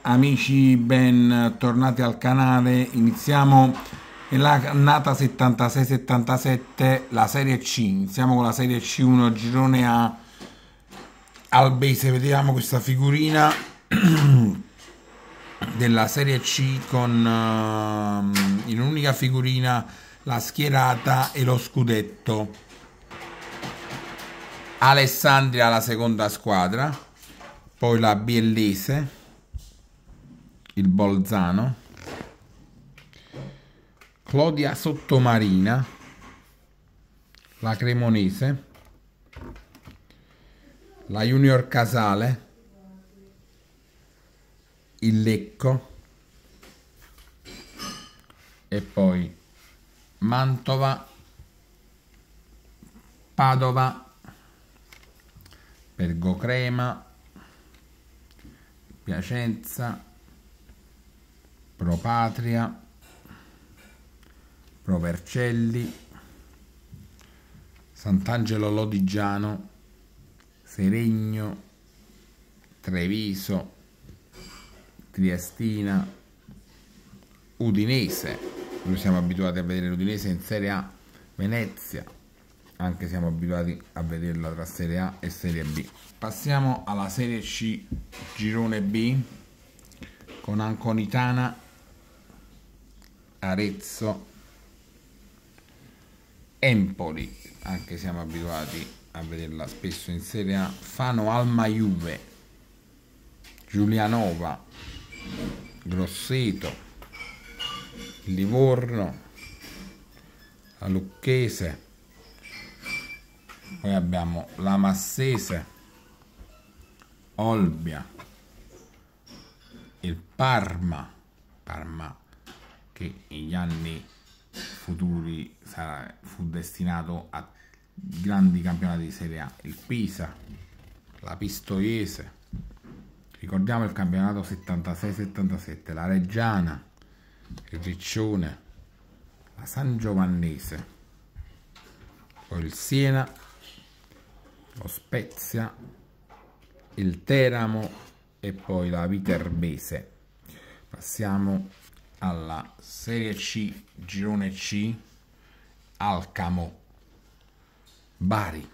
Amici, ben tornati al canale. Iniziamo nell'annata 76-77 la Serie C. Iniziamo con la Serie C1, girone A, Albese. Vediamo questa figurina della Serie C con in un'unica figurina la schierata e lo scudetto. Alessandria la seconda squadra, poi la Biellese, il Bolzano, Clodia Sottomarina, la Cremonese, la Junior Casale, il Lecco e poi Mantova, Padova, Bergocrema, Piacenza, Pro Patria, Pro Vercelli, Sant'Angelo Lodigiano, Seregno, Treviso, Triestina, Udinese. Noi siamo abituati a vedere l'Udinese in Serie A, Venezia, anche siamo abituati a vederla tra Serie A e Serie B. Passiamo alla Serie C, girone B, con Anconitana, Arezzo, Empoli, anche siamo abituati a vederla spesso in Serie A, Fano Alma Juve, Giulianova, Grosseto, Livorno, la Lucchese, poi abbiamo la Massese, Olbia, il Parma che negli anni futuri fu destinato a grandi campionati di Serie A, il Pisa, la Pistoiese, ricordiamo il campionato 76-77, la Reggiana, il Riccione, la Sangiovannese, poi il Siena, lo Spezia, il Teramo e poi la Viterbese. Passiamo alla Serie C, girone C, Alcamo, Bari,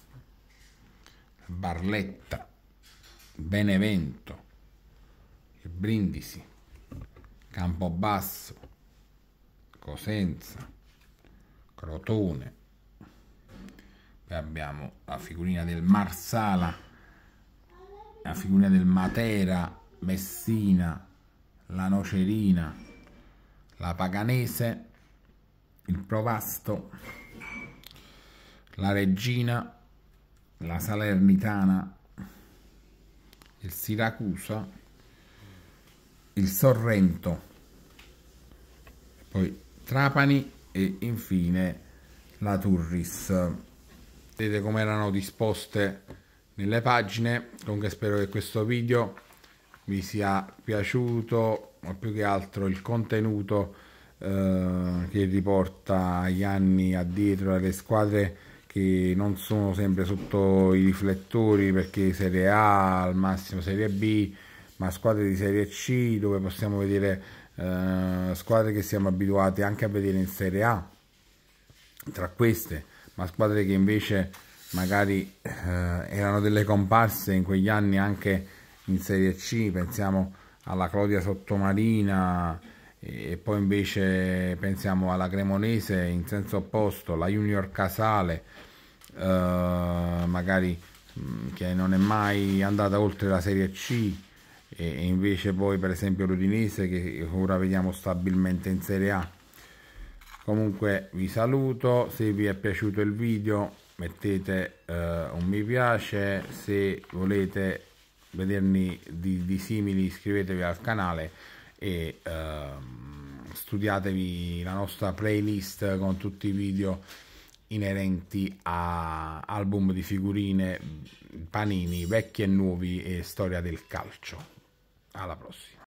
Barletta, Benevento, il Brindisi, Campobasso, Cosenza, Crotone. Poi abbiamo la figurina del Marsala, la figurina del Matera, Messina, la Nocerina, la Paganese, il Provasto, la Regina, la Salernitana, il Siracusa, il Sorrento, poi Trapani e infine la Turris. Vedete come erano disposte nelle pagine. Comunque spero che questo video vi sia piaciuto, ma più che altro il contenuto che riporta agli anni addietro, alle squadre che non sono sempre sotto i riflettori, perché Serie A, al massimo Serie B, ma squadre di Serie C, dove possiamo vedere squadre che siamo abituati anche a vedere in Serie A, tra queste, ma squadre che invece magari erano delle comparse in quegli anni anche in Serie C. Pensiamo alla Clodia Sottomarina e poi invece pensiamo alla Cremonese in senso opposto, la Junior Casale, magari che non è mai andata oltre la Serie C, e invece poi per esempio l'Udinese che ora vediamo stabilmente in Serie A. Comunque vi saluto, se vi è piaciuto il video mettete un mi piace, se volete vedermi di simili iscrivetevi al canale e studiatevi la nostra playlist con tutti i video inerenti a album di figurine, panini vecchi e nuovi e storia del calcio. Alla prossima.